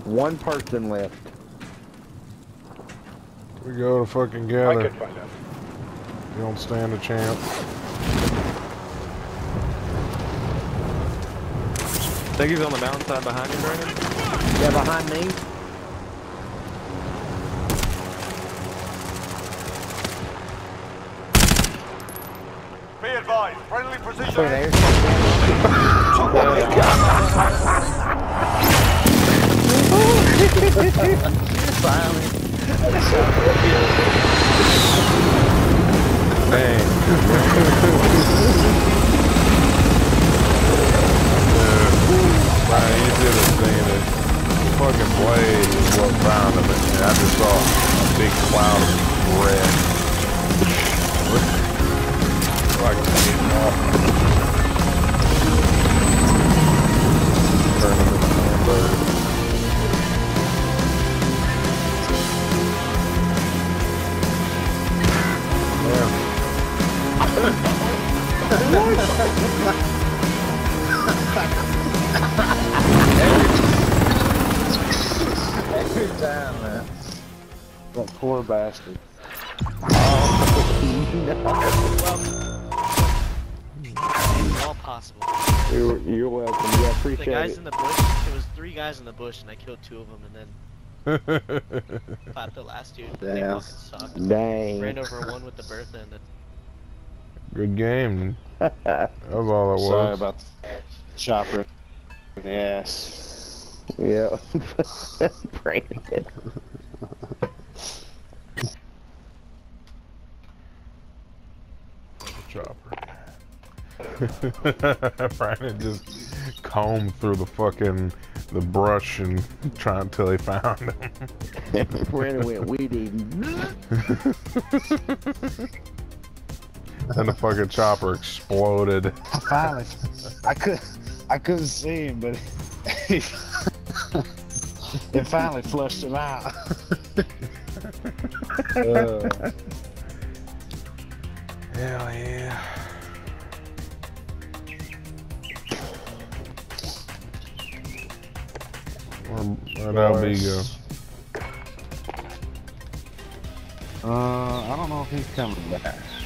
One person left. We go to fucking I gather. could find out. You don't stand a chance. Think he's on the mountainside behind you, Brandon? Yeah, behind me. Be advised, friendly precision. Over there. Dang. Brian, you should have seen it. The fucking blade is what found him, and I just saw a big cloud of red. Like it's getting off. Turn him into a hamburger. Every time, man. That poor bastard. It's all possible. You're welcome. Yeah, The appreciate guys it. in the bush, there was 3 guys in the bush and I killed 2 of them and then clapped the last dude. They Damn. fucking sucked. Dang. Ran over one with the Bertha and then Good game. That was all it was. Sorry about the chopper. Yes. Yeah. Brandon. Chopper. Brandon just combed through the brush and trying until he found him. Brandon went weed eating. Then the fucking chopper exploded. Finally, I couldn't see him, but it finally flushed him out. Hell yeah. Where'd LB go? I don't know if he's coming back.